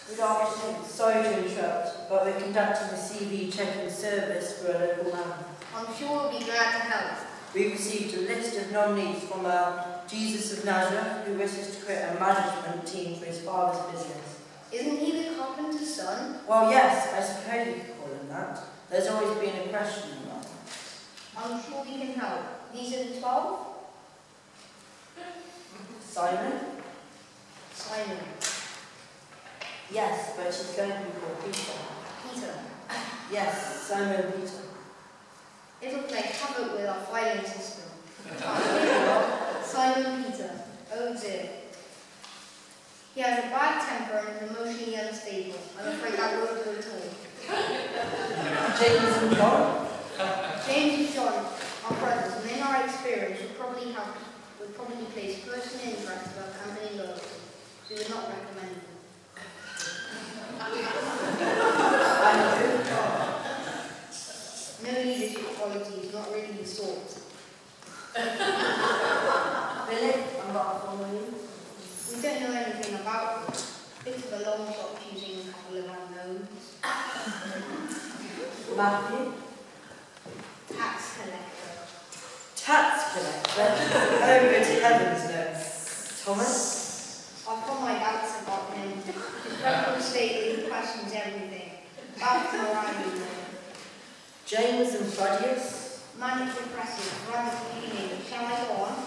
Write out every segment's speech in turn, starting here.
Good afternoon. Sorry to interrupt, but we're conducting a CV check-in service for a local man. I'm sure we'll be glad to help. We received a list of nominees from Jesus of Nazareth, who wishes to create a management team for his father's business. Isn't he the carpenter's son? Well, yes, I suppose you could call him that. There's always been a question mark. I'm sure we can help. These are the 12? Simon? Simon. Yes, but she's going to be called Peter. Peter. Yes, Simon Peter. It'll play havoc with our filing system. Simon Peter. Oh dear. He has a bad temper and is emotionally unstable. I'm afraid that won't do at all. James and John? James and John are brothers, and in our experience would probably place personal interest above company loyalty. We would not recommend them. No leadership qualities, not really the sort. Philip, I'm not following you. We don't know anything about them. Bit of a long shot choosing a couple of unknowns. Matthew? Tax collector. Tax collector? Oh, good heavens, no. Thomas? I've got my doubts about him. His record statement he questions everything. Back to morality. James and Claudius? Manic depressive, rather feeling. Shall I go on?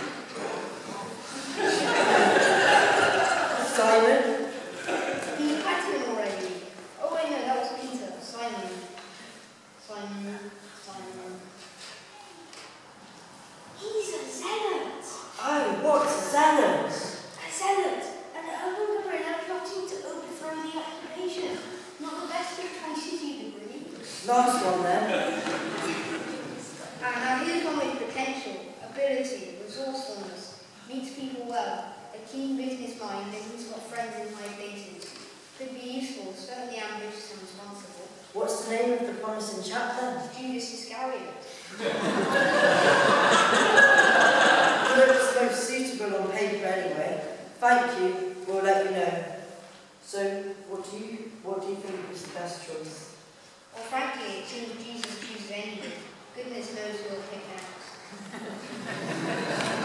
Simon? He had him already. Oh wait, no, that was Peter. Simon. He's a zealot. Oh, what's zealot? A zealot. And a umbrella plotting to overthrow the occupation. Not the best of choices, you'd agree. Last one then. Now here's one with potential, ability, resourcefulness, meets people well, a keen business mind, and he's got friends in high places. Could be useful, certainly ambitious and responsible. What's the name of the promising chap then? Judas Iscariot. Looks most suitable on paper anyway. Thank you, we'll let you know. So, what do you think was the best choice? Well, frankly, it seems Jesus chooses anybody. Goodness knows who'll pick next.